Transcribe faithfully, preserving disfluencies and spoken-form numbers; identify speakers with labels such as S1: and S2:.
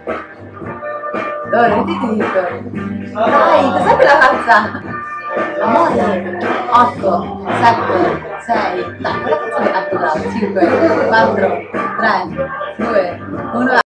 S1: Dove ti dico? Dai, cos'è la faccia? Amore, otto, sette, sei, dai, quella canzone è cattiva, cinque, quattro, tre, due, uno.